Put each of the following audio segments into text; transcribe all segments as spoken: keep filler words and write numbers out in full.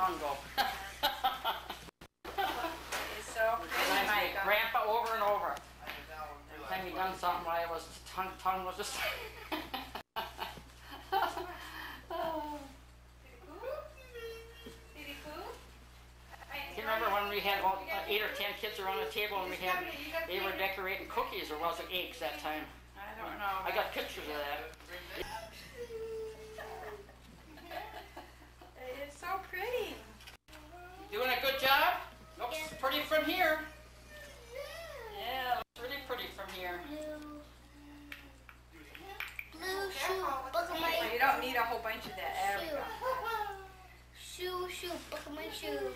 tongue go. It's so pretty, Reminds me of Micah. Grandpa over and over. Every time he done something while I was tongue tongue was just. You remember when we had about uh, eight or ten kids around the table and we had they were decorating cookies, or was it eggs that time? I don't know. I got pictures of that. It's so pretty. Doing a good job? Looks pretty from here. Yeah. Looks really pretty from here. Blue shoe, buckle my Well, you don't need a whole bunch of that. There we shoe. go. Shoe, shoe, buckle my shoe.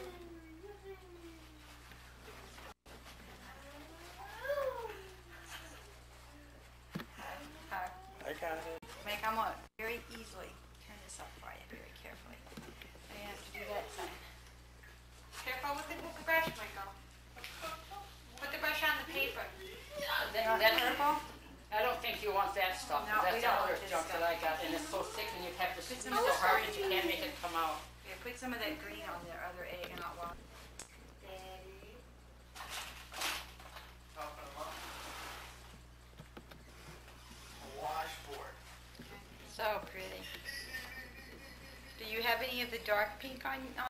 I got it. Make them look very easily. Turn this up for you very carefully. So you have to do that side. Careful with the brush, Michael. Put the brush on the paper. Then, Not then, purple? I don't think you want that stuff. No, that's we the don't other want this junk stuff. that I got, and it's so thick, and you have to squeeze some so of this hard that you can't make it come out. Yeah, put some of that green on the other egg and not water. Washboard. So pretty. Do you have any of the dark pink on? on